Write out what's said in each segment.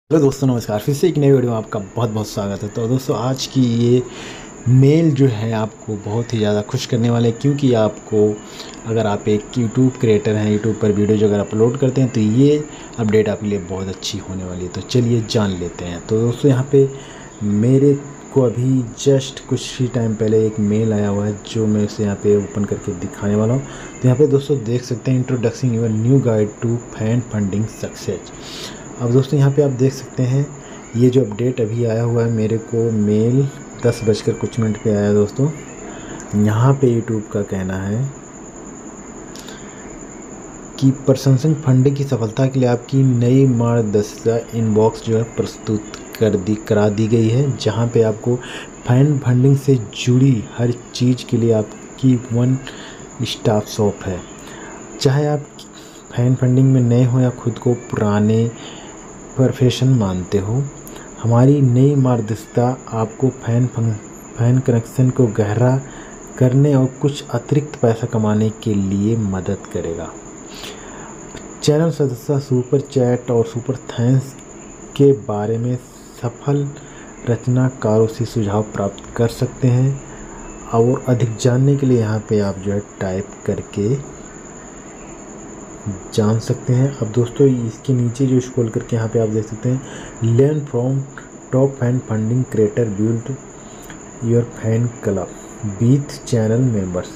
Hello दोस्तों, नमस्कार। फिर से एक नई वीडियो में आपका बहुत बहुत स्वागत है। तो दोस्तों, आज की ये मेल जो है आपको बहुत ही ज़्यादा खुश करने वाले हैं, क्योंकि आपको, अगर आप एक यूट्यूब क्रिएटर हैं, यूट्यूब पर वीडियो जो अगर अपलोड करते हैं, तो ये अपडेट आपके लिए बहुत अच्छी होने वाली है। तो चलिए जान लेते हैं। तो दोस्तों, यहाँ पे मेरे को अभी जस्ट कुछ ही टाइम पहले एक मेल आया हुआ है, जो मैं इसे यहाँ पे ओपन करके दिखाने वाला हूँ। तो यहाँ पे दोस्तों देख सकते हैं, introduction your new guide to fan funding success. अब दोस्तों, यहाँ पे आप देख सकते हैं, ये जो अपडेट अभी आया हुआ है, मेरे को मेल 10 बजकर कुछ मिनट पे आया दोस्तों। यहाँ पे यूट्यूब का कहना है कि प्रशंसक फंडिंग की सफलता के लिए आपकी नई मार्गदर्शिका इनबॉक्स जो है प्रस्तुत करा दी गई है, जहाँ पे आपको फैन फंडिंग से जुड़ी हर चीज़ के लिए आपकी वन स्टॉप शॉप है। चाहे आप फैन फंडिंग में नए हो या खुद को पुराने प्रोफेशन मानते हो, हमारी नई मार्गदर्शिका आपको फैन कनेक्शन को गहरा करने और कुछ अतिरिक्त पैसा कमाने के लिए मदद करेगा। चैनल सदस्य सुपर चैट और सुपर थैंक्स के बारे में सफल रचनाकारों से सुझाव प्राप्त कर सकते हैं, और अधिक जानने के लिए यहाँ पे आप जो है टाइप करके जान सकते हैं। अब दोस्तों, इसके नीचे जो स्क्रॉल करके यहाँ पे आप देख सकते हैं, learn from top fan funding creator, build your fan club with channel members.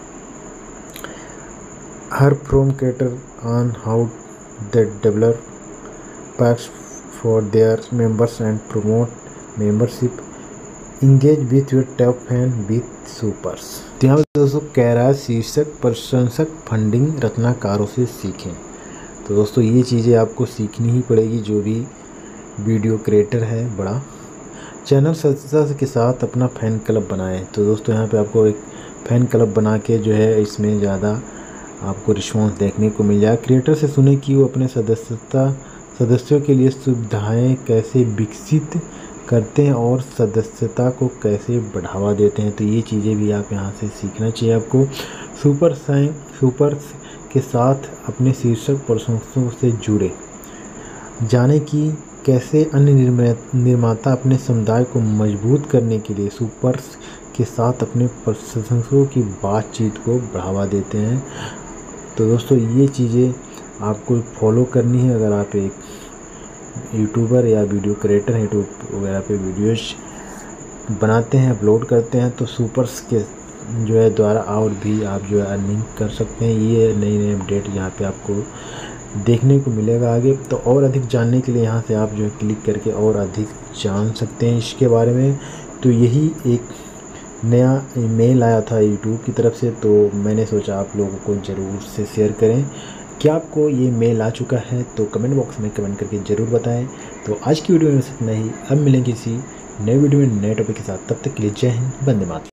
Hear from creator on how they develop perks for their members and promote membership, engage with your top fan with supers. तो यहाँ पर दोस्तों कह रहा है, शीर्षक प्रशंसक funding रचनाकारों से सीखें। तो दोस्तों, ये चीज़ें आपको सीखनी ही पड़ेगी, जो भी वीडियो क्रिएटर है बड़ा। चैनल सदस्यता के साथ अपना फ़ैन क्लब बनाएं। तो दोस्तों, यहाँ पे आपको एक फ़ैन क्लब बना के जो है, इसमें ज़्यादा आपको रिस्पॉन्स देखने को मिल जाए। क्रिएटर से सुने कि वो अपने सदस्यों के लिए सुविधाएँ कैसे विकसित करते हैं और सदस्यता को कैसे बढ़ावा देते हैं। तो ये चीज़ें भी आप यहाँ से सीखना चाहिए आपको। सुपर के साथ अपने शीर्षक प्रशंसकों से जुड़े, जाने कि कैसे अन्य निर्माता अपने समुदाय को मजबूत करने के लिए सुपर्स के साथ अपने प्रशंसकों की बातचीत को बढ़ावा देते हैं। तो दोस्तों, ये चीज़ें आपको फॉलो करनी है अगर आप एक यूट्यूबर या वीडियो क्रिएटर हैं, यूट्यूब वगैरह पे वीडियोस बनाते हैं, अपलोड करते हैं। तो सुपर्स के जो है द्वारा और भी आप जो है अर्निंग कर सकते हैं। ये नई अपडेट यहाँ पे आपको देखने को मिलेगा आगे। तो और अधिक जानने के लिए यहाँ से आप जो है क्लिक करके और अधिक जान सकते हैं इसके बारे में। तो यही एक नया ईमेल आया था यूट्यूब की तरफ से, तो मैंने सोचा आप लोगों को ज़रूर से शेयर करें। क्या आपको ये मेल आ चुका है? तो कमेंट बॉक्स में कमेंट करके ज़रूर बताएं। तो आज की वीडियो में बस इतना ही। अब मिलेंगे किसी नए वीडियो में नए टॉपिक के साथ। तब तक के लिए जय हिंद, वंदे मातरम।